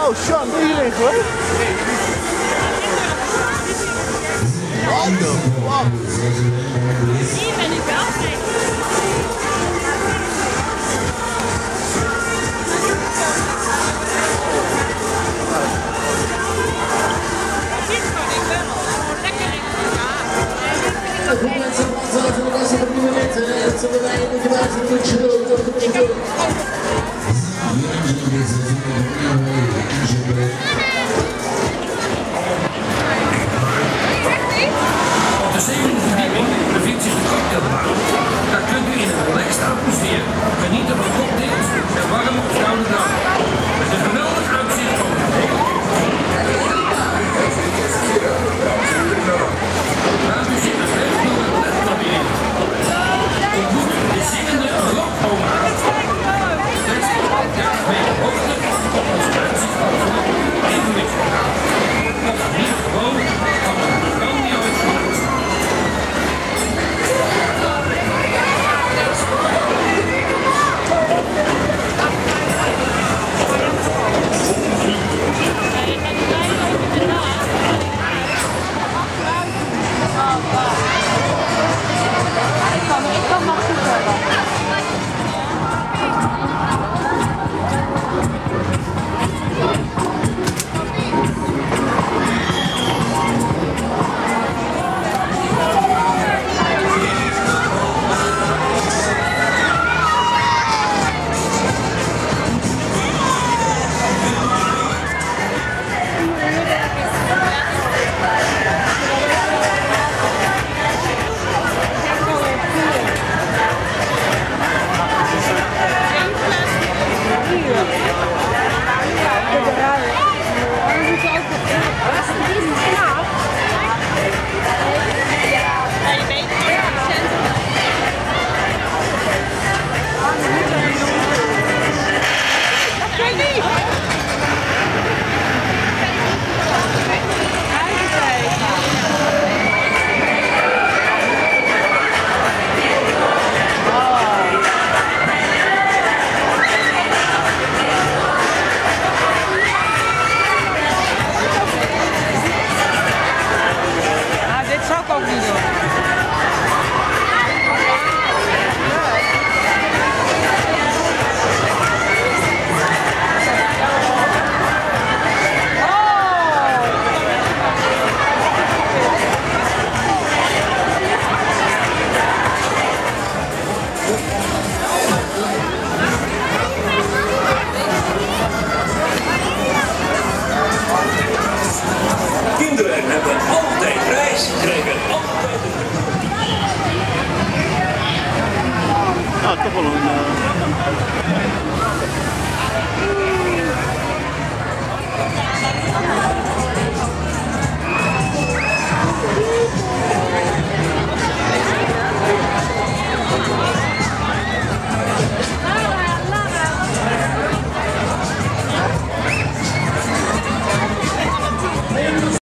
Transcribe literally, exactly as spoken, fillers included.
Oh, Sean, hierin hoor. What the fuck? Hier ben ik wel. Goed mensen, wat voor de laatste momenten. Het zullen wij in de water moet je doen, dat moet je doen. Op de zevende verdieping bevindt zich de cocktailbar. Daar kunt u in een relaxed atmosfeer genieten van cocktails en warme of koude drank. Met een geweldig uitzicht op het hele. Laat u zich bevredigd door het letlabyrinth. Ontmoet de zingende rockoma. Deze podcast mee op hoogte op ons uitzicht over de evenwichtskanaal. Dat is niet gewoon, maar een grandioos gemaakt. Ik kan nog goed hebben. Kinderen hebben altijd reis, krijgen altijd een... Nou, toch wel een... Uh...